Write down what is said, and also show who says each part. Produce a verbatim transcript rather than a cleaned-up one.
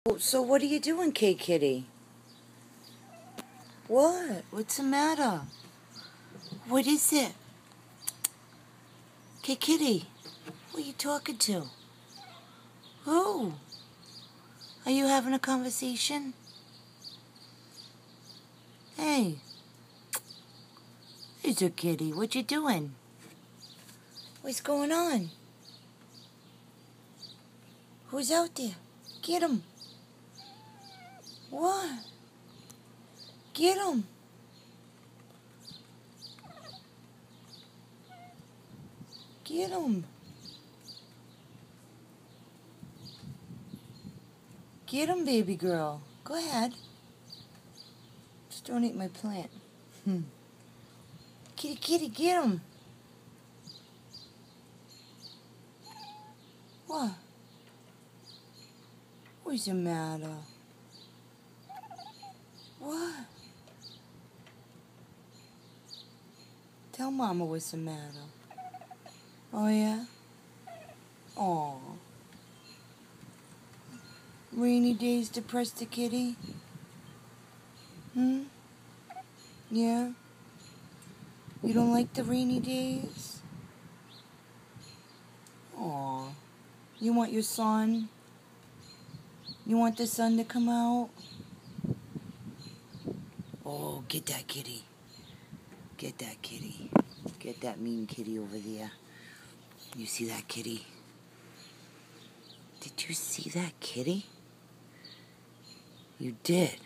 Speaker 1: Oh, so what are you doing, K-Kitty? What? What's the matter? What is it? K-Kitty, who are you talking to? Who? Are you having a conversation? Hey. Here's a kitty. What you doing? What's going on? Who's out there? Get him. What? Get him. Get him. Get him, baby girl. Go ahead. Just don't eat my plant. Hmm. Kitty, kitty, get him. What? What's the matter? What? Tell Mama what's the matter. Oh, yeah? Aw. Rainy days depress the kitty? Hmm? Yeah? You don't like the rainy days? Aw. You want your sun? You want the sun to come out? Oh, get that kitty. Get that kitty. Get that mean kitty over there. You see that kitty? Did you see that kitty? You did.